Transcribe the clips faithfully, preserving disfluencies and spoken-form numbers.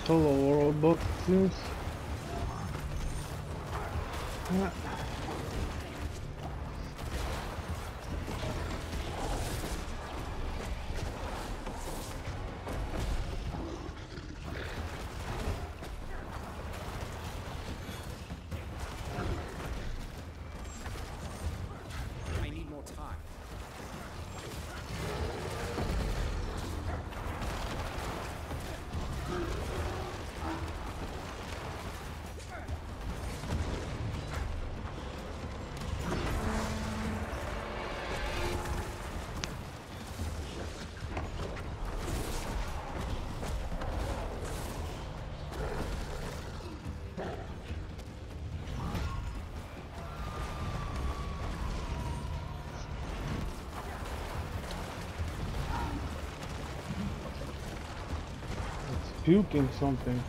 solo world book seems. Yeah. I need more time. It's puking something.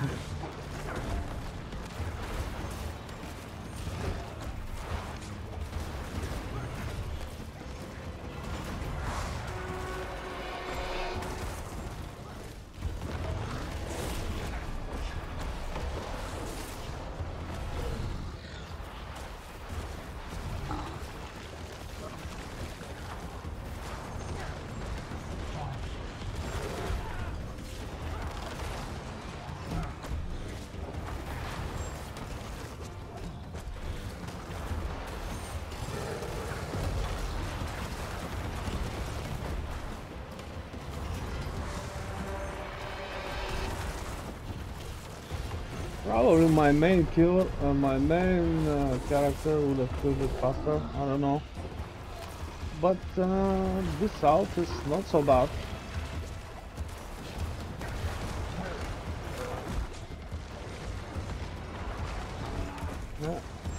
Probably my main kill, uh, my main uh, character would have killed it faster. I don't know, but uh, this south is not so bad. Yeah.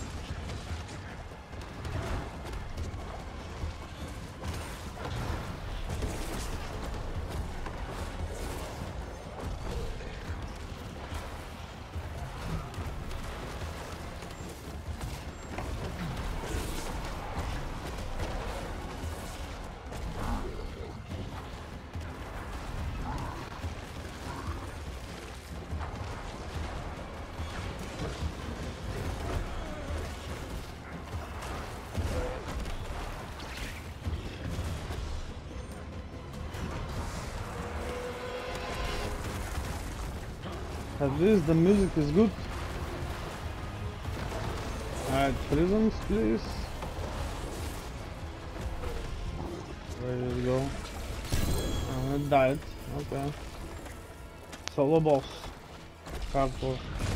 At least the music is good. Alright, prisons, please. Where did it go? Uh, it died. Okay. Solo boss. Hardcore.